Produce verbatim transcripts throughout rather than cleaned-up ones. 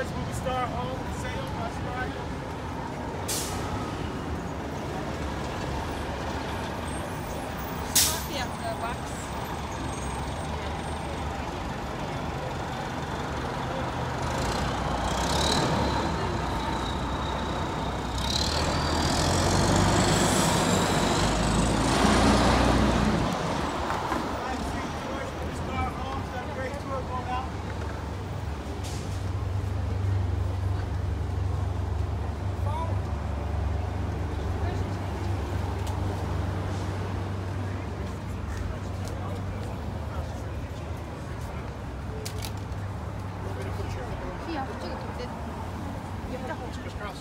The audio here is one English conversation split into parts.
George movie star home sale Australia. Coffee after a box. 야, 저쪽에 돼. Yeah, Hotchkiss Cross.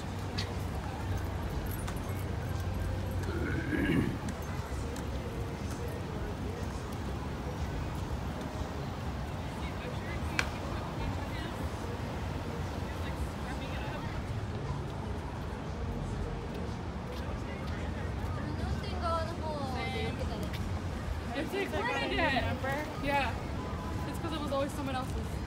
It's like I didn't remember. Yeah. It's because it was always someone else's.